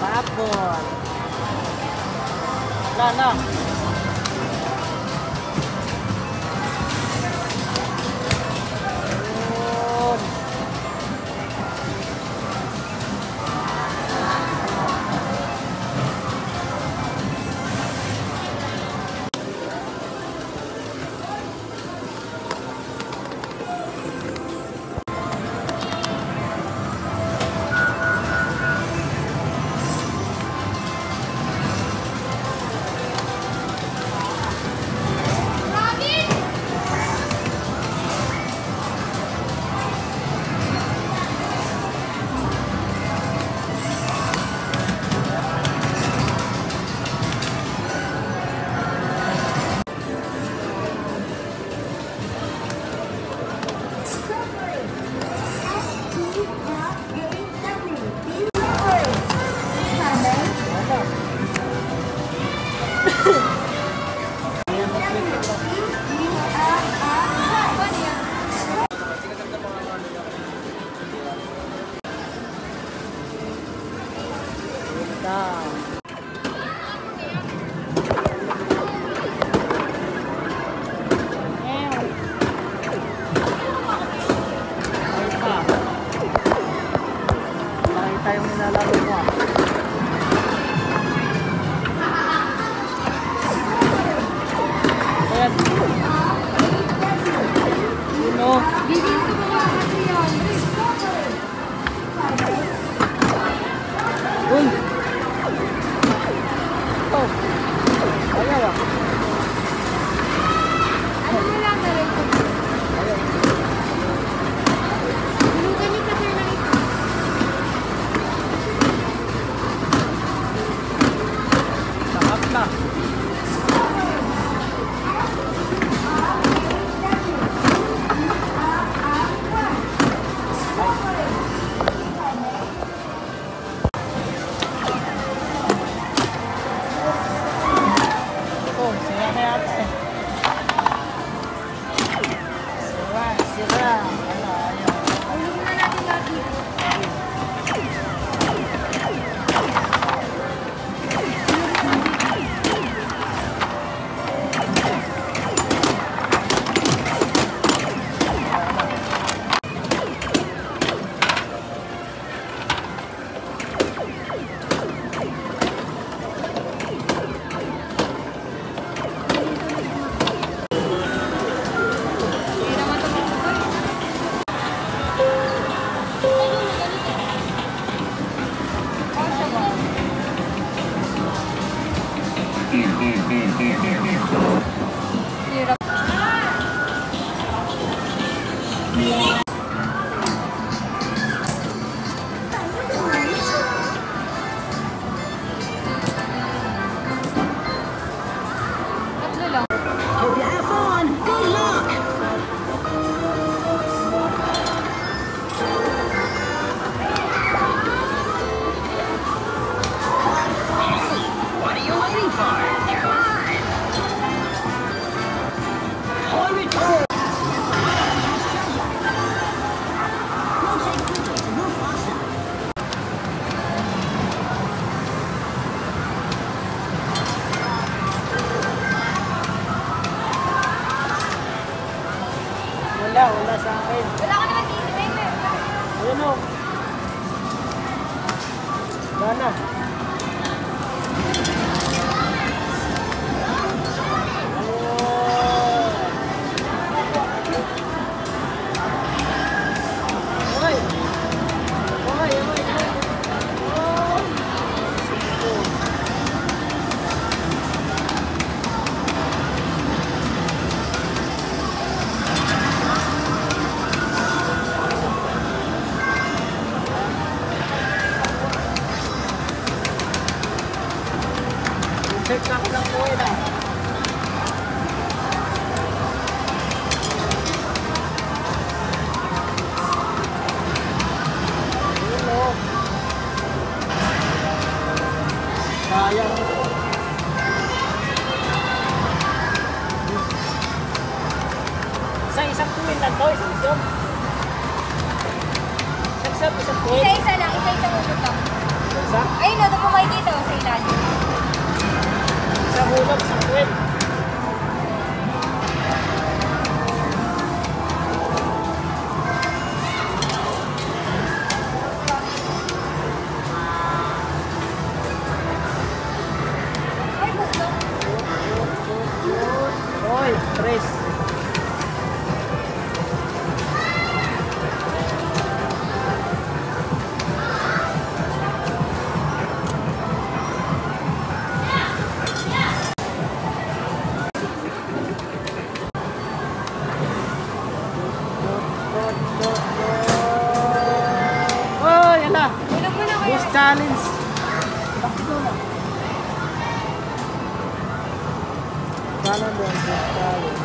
Babon. Na. Tayong nilalaro mo. Ayan. Uno. Uy. Oh. Ayaw ah. Ano mo lang na rin? Ayaw. Bulugan niyo pa sir ng isa. Sarap na. Hope you have fun. Good luck. What are you waiting for? You're mine. On it. Wala sa akin. Wala ka naman dito, baby. Ayun o. Wala na. Search ako lang po ito. Hello. Sayang. Isang tuwin lang to, isang job. Isang tuwin. Isa-isa lang, isa-isa ulit lang. Isa? Ayun na, doon mo makikita oh, sa ilalim. Sa hulog, sa kwet. Ay, gusto. Oy, tres. Oh, yan na. Hulog mo na kayo. Boss challenge. Bakit mo na? Sana doon, boss challenge.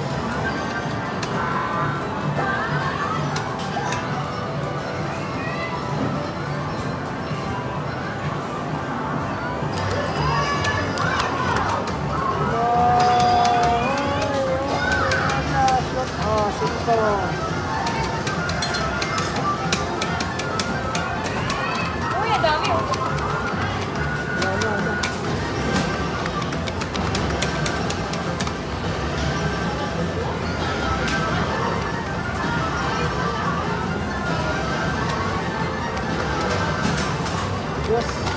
Oh, sito. Uy, ang dami oh. Yan, yan, yan. Yes.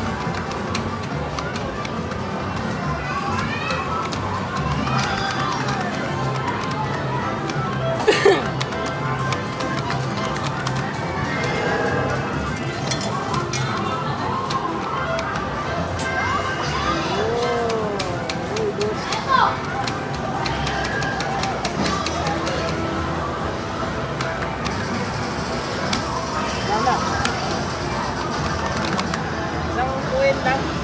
Wala. Isang kuwin lang.